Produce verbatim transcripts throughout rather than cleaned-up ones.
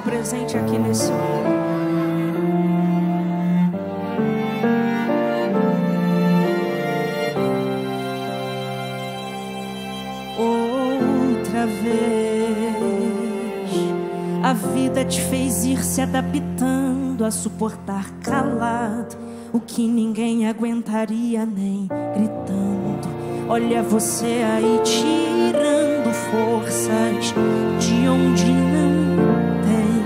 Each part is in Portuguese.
presente aqui nesse mundo. Outra vez a vida te fez ir se adaptando a suportar calado o que ninguém aguentaria nem gritando. Olha você aí tirando forças de onde não tem.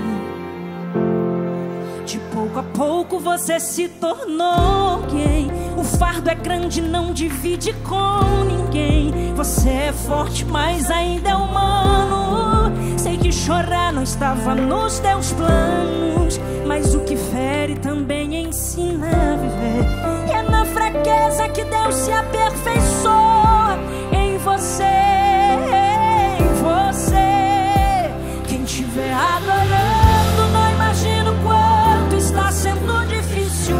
De pouco a pouco você se tornou quem. O fardo é grande, não divide com ninguém. Você é forte, mas ainda é humano. Sei que chorar não estava nos teus planos, mas o que fere também ensina a viver. E é na fraqueza que Deus se aperfeiçoa em você, em você. Quem estiver adorando, não imagina o quanto está sendo difícil.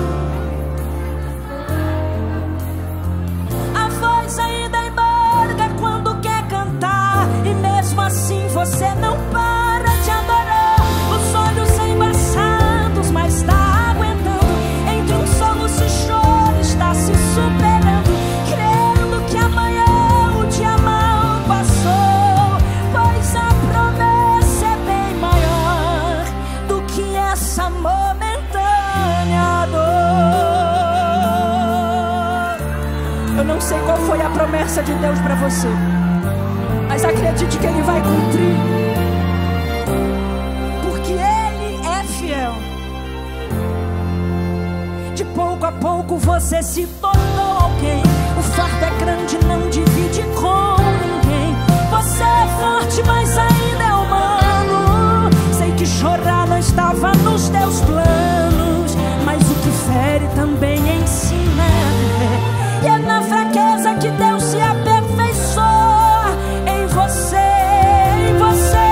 A voz ainda embarga quando quer cantar, e mesmo assim você não para de adorar. Os olhos embaçados, mas está aguentando. Entre um soluço e choro está se superando, crendo que amanhã o dia mal passou, pois a promessa é bem maior do que essa momentânea dor. Eu não sei qual foi a promessa de Deus para você, mas acredite que Ele vai cumprir, porque Ele é fiel. De pouco a pouco você se tornou alguém. O fardo é grande, não divide com ninguém. Você é forte, mas ainda é humano. Sei que chorar não estava nos teus planos, mas o que fere também ensina a viver. E é na fraqueza que Deus se aperfeiçoa em você, em você.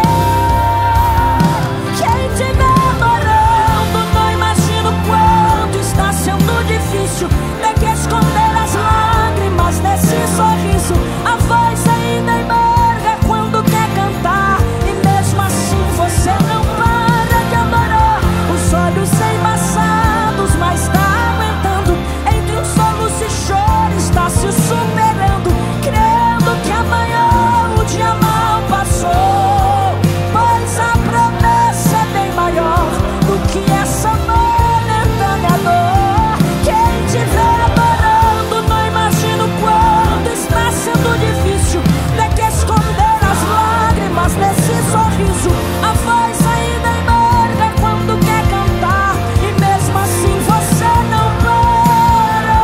Quem estiver adorando, não imagina o quanto está sendo difícil. Tem que esconder as lágrimas nesse sorriso. A voz ainda embarga quando quer cantar, e mesmo assim você não para de adorar. Os olhos embaçados, mas está aguentando. Entre um soluço e choro está se superando, crendo que amanhã o dia mal passou, pois a promessa é bem maior do que essa momentânea dor. Quem estiver adorando, não imagina o quanto está sendo difícil. Tem que esconder as lágrimas nesse sorriso. A voz ainda embarga quando quer cantar, e mesmo assim você não para.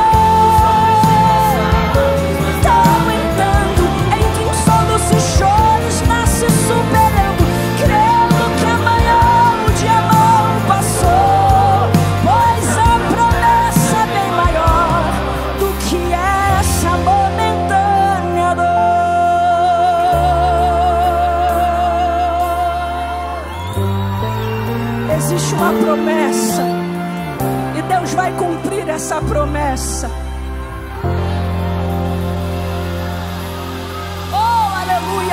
Tá aguentando. Entre um soluço e choro está se superando, crendo que amanhã o dia mal passou, pois a promessa é bem maior do que essa momentânea dor. Existe uma promessa, e Deus vai cumprir essa promessa. Oh, aleluia!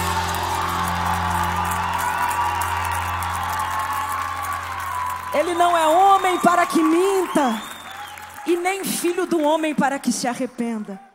Ele não é homem para que minta, e nem filho do homem para que se arrependa.